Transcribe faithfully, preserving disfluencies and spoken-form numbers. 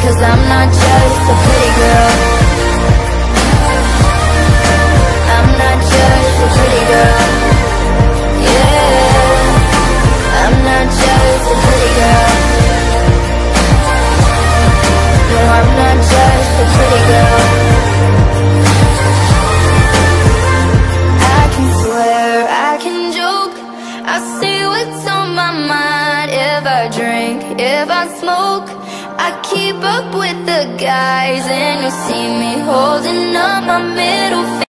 'cause I'm not just a pretty girl. I'm not just a pretty girl. Yeah, I'm not just a pretty girl. No, I'm not just a pretty girl. I can swear, I can joke, I say what's on my mind. If I drink, if I smoke, I keep up with the guys, and you'll see me holding up my middle finger.